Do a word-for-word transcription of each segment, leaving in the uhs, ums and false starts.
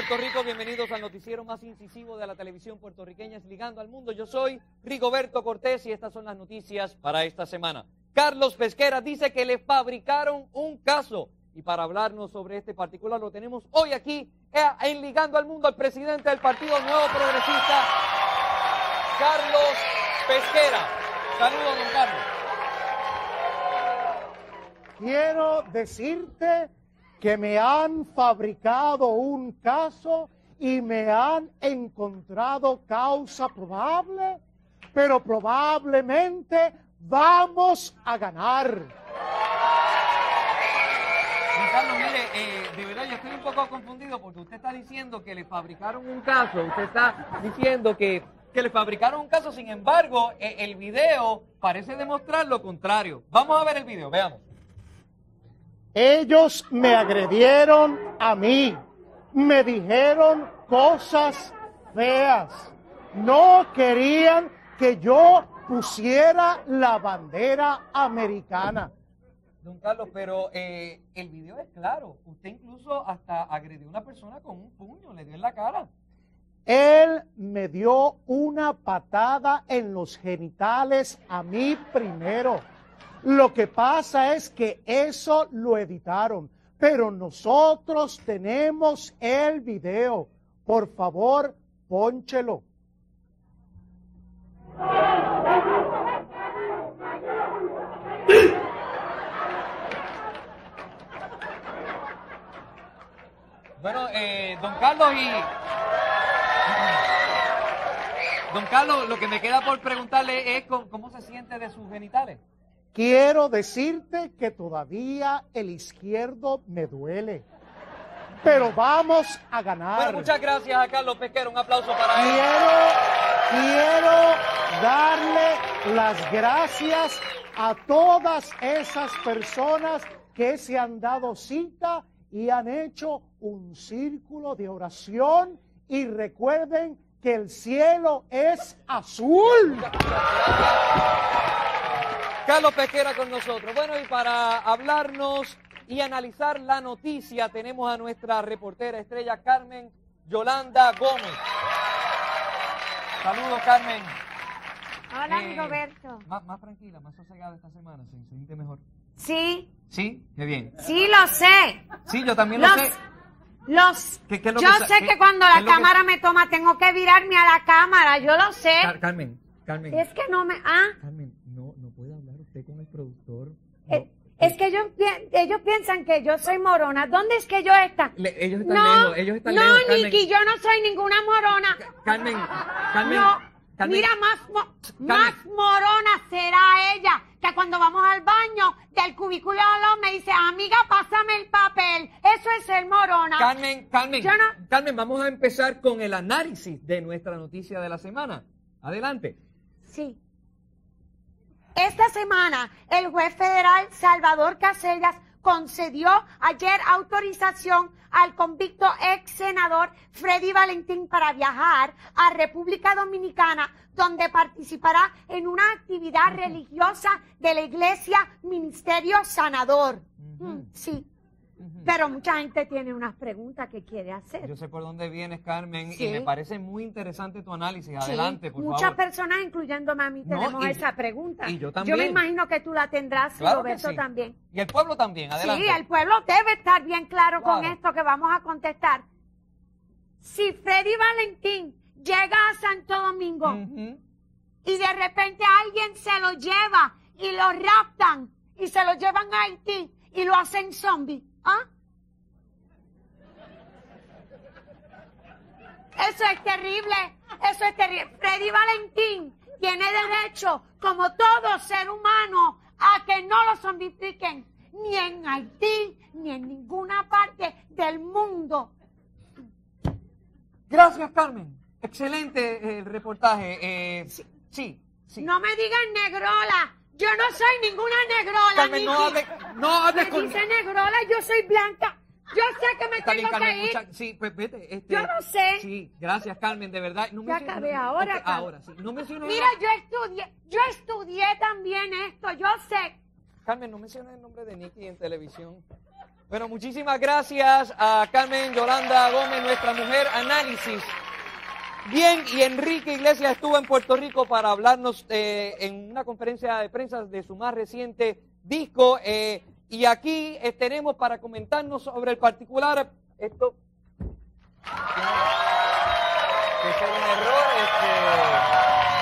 Puerto Rico, bienvenidos al noticiero más incisivo de la televisión puertorriqueña, es Ligando al Mundo. Yo soy Rigoberto Cortés y estas son las noticias para esta semana. Carlos Pesquera dice que le fabricaron un caso. Y para hablarnos sobre este particular lo tenemos hoy aquí en Ligando al Mundo al presidente del Partido Nuevo Progresista, Carlos Pesquera. Saludos, don Carlos. Quiero decirte que me han fabricado un caso y me han encontrado causa probable, pero probablemente vamos a ganar. Don Carlos, mire, eh, de verdad yo estoy un poco confundido porque usted está diciendo que le fabricaron un caso, usted está diciendo que, que le fabricaron un caso, sin embargo, eh, el video parece demostrar lo contrario. Vamos a ver el video, veamos. Ellos me agredieron a mí, me dijeron cosas feas, no querían que yo pusiera la bandera americana. Don Carlos, pero eh, el video es claro, usted incluso hasta agredió a una persona con un puño, le dio en la cara. Él me dio una patada en los genitales a mí primero. Lo que pasa es que eso lo editaron, pero nosotros tenemos el video. Por favor, pónchelo. Bueno, eh, don Carlos y... Don Carlos, lo que me queda por preguntarle es cómo se siente de sus genitales. Quiero decirte que todavía el izquierdo me duele, pero vamos a ganar. Bueno, muchas gracias a Carlos Pesquera, un aplauso para él. Quiero, quiero darle las gracias a todas esas personas que se han dado cita y han hecho un círculo de oración y recuerden que el cielo es azul. Carlos Pesquera con nosotros. Bueno, y para hablarnos y analizar la noticia tenemos a nuestra reportera estrella Carmen Yolanda Gómez. Saludos, Carmen. Hola, eh, Rigoberto. Más, más tranquila, más sosegada esta semana, ¿se siente mejor? Sí. ¿Sí? Qué bien. Sí, lo sé. Sí, yo también lo los, sé. Los, ¿Qué, qué es lo yo que, sé qué, que cuando qué la es lo cámara que... me toma tengo que virarme a la cámara, yo lo sé. Car Carmen, Carmen. Es que no me... Ah. Carmen, no, no puede hablar usted con el productor. No. Eh, Es que ellos, ellos piensan que yo soy morona. ¿Dónde es que yo están? Le, ellos están no, lejos, ellos están no, lejos. No, Niki, yo no soy ninguna morona. Carmen, Carmen. No, Carmen, mira, más, mo Carmen. más morona será ella, que cuando vamos al baño del cubículo al lado me dice, amiga, pásame el papel. Eso es ser morona. Carmen, Carmen, yo no... Carmen, vamos a empezar con el análisis de nuestra noticia de la semana. Adelante. Sí. Esta semana, el juez federal Salvador Casellas concedió ayer autorización al convicto ex senador Freddy Valentín para viajar a República Dominicana, donde participará en una actividad religiosa de la Iglesia Ministerio Sanador. Uh-huh. mm, sí. Uh-huh. Pero mucha gente tiene unas preguntas que quiere hacer. Yo sé por dónde vienes, Carmen, sí. y me parece muy interesante tu análisis. Adelante, sí. por Muchas favor. Muchas personas, incluyéndome a mí, tenemos no, y, esa pregunta. Y yo también. Yo me imagino que tú la tendrás, claro Roberto, sí. también. Y el pueblo también, adelante. Sí, el pueblo debe estar bien claro, claro con esto que vamos a contestar. Si Freddy Valentín llega a Santo Domingo uh-huh. y de repente alguien se lo lleva y lo raptan y se lo llevan a Haití y lo hacen zombie, ¿ah? Eso es terrible, eso es terrible. Freddy Valentín tiene derecho, como todo ser humano, a que no lo zombifiquen, ni en Haití, ni en ninguna parte del mundo. Gracias, Carmen. Excelente el eh, reportaje. Eh, sí, sí, sí. No me digan negrola. Yo no soy ninguna negrola, Carmen, Niki. no hable, no hable me con... dice negrola, yo soy blanca. Yo sé que me Está tengo bien, Carmen, que ir. mucha... Sí, pues vete. Este... Yo no sé. Sí, gracias, Carmen, de verdad. No Ya menciones- acabé, ahora okay, acabo. ahora, sí. No menciones... Mira, yo estudié, yo estudié también esto, yo sé. Carmen, no menciones el nombre de Niki en televisión. Bueno, muchísimas gracias a Carmen Yolanda Gómez, nuestra mujer análisis. Bien, y Enrique Iglesias estuvo en Puerto Rico para hablarnos eh, en una conferencia de prensa de su más reciente disco. Eh, y aquí eh, tenemos para comentarnos sobre el particular. Esto. Que fue un error. Este.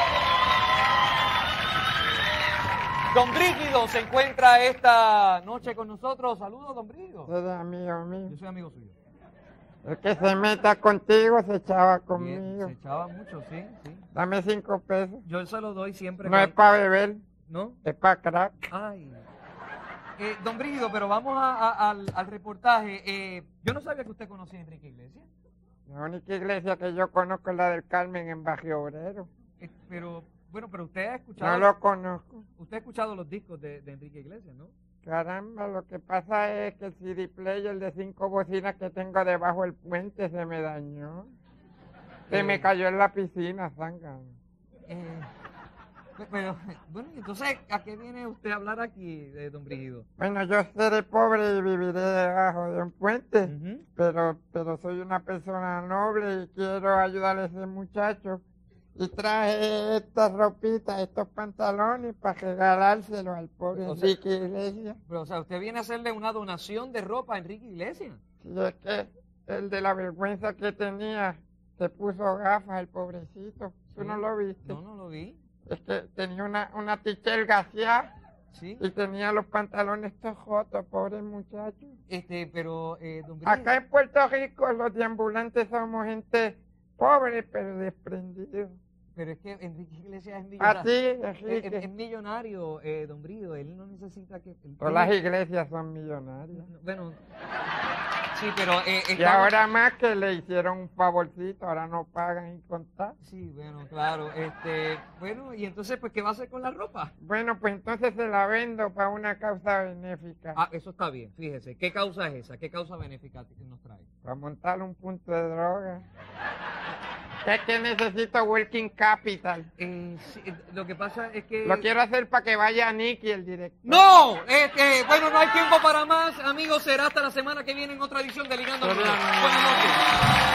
Don Brígido se encuentra esta noche con nosotros. Saludos, don Brígido. Eres amigo mío. Yo soy amigo suyo. El que se meta contigo se echaba Bien, conmigo. se echaba mucho, sí, sí. Dame cinco pesos. Yo se lo doy siempre. No con- es para beber, ¿No? es para crack. Ay. Eh, don Brígido, pero vamos a- a- al, al reportaje. Eh, yo no sabía que usted conocía a Enrique Iglesias. La única iglesia que yo conozco es la del Carmen en Barrio Obrero. Eh, pero, bueno, pero usted ha escuchado. No lo conozco. Usted ha escuchado los discos de, de Enrique Iglesias, ¿no? Caramba, lo que pasa es que el C D player de cinco bocinas que tengo debajo del puente se me dañó. Se Eh. me cayó en la piscina, zángano. Eh, pe- pero, bueno, entonces, ¿a qué viene usted a hablar aquí, eh, don Brígido? Bueno, yo seré pobre y viviré debajo de un puente, Ujú. pero, pero soy una persona noble y quiero ayudar a ese muchacho. Y traje estas ropitas, estos pantalones para regalárselo al pobre O sea- Enrique Iglesias. Pero, o sea, usted viene a hacerle una donación de ropa a Enrique Iglesias. Y es que el de la vergüenza que tenía se puso gafas, el pobrecito. ¿Tú Sí. no lo viste? No, no lo vi. Es que tenía una, una tichel gaseada Sí. y tenía los pantalones todos jotos, pobre muchacho. Este, pero, eh, don Brígido. Acá en Puerto Rico los deambulantes somos gente pobre pero desprendida. Pero es que Enrique Iglesias es A ti, millonario. Es, Enrique. es- es millonario, eh, don Brígido. Él no necesita que. él Todas las tiene- iglesias son millonarias. Bueno, sí, pero. Eh, Y estamos- ahora más que le hicieron un favorcito, ahora no pagan y contar. Sí, bueno, claro. Este, bueno, y entonces, pues, ¿qué va a hacer con la ropa? Bueno, pues entonces se la vendo para una causa benéfica. Ah, eso está bien, fíjese. ¿Qué causa es esa? ¿Qué causa benéfica que nos trae? Para montar un punto de droga. Es que necesito working capital. Eh, sí, eh, lo que pasa es que. Lo quiero hacer para que vaya Nicky, el director. ¡No! Este, bueno, no hay tiempo para más. Amigos, será hasta la semana que viene en otra edición de Ligando. Pero- Buenas noches.